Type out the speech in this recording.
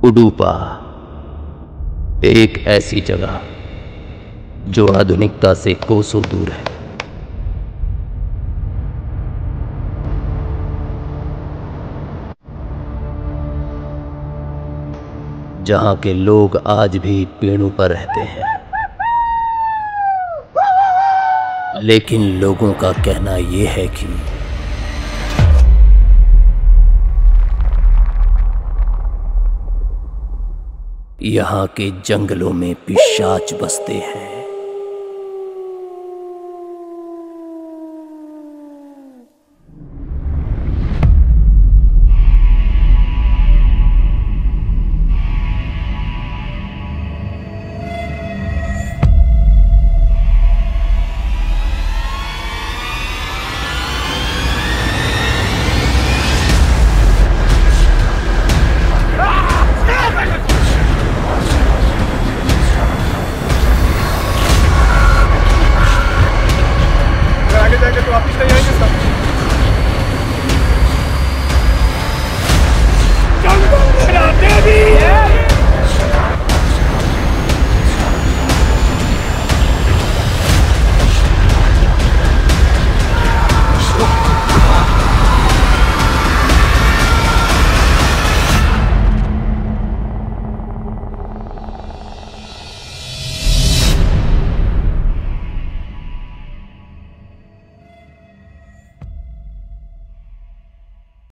उडुपा एक ऐसी जगह जो आधुनिकता से कोसों दूर है। जहां के लोग आज भी पेड़ों पर रहते हैं, लेकिन लोगों का कहना यह है कि यहाँ के जंगलों में पिशाच बसते हैं।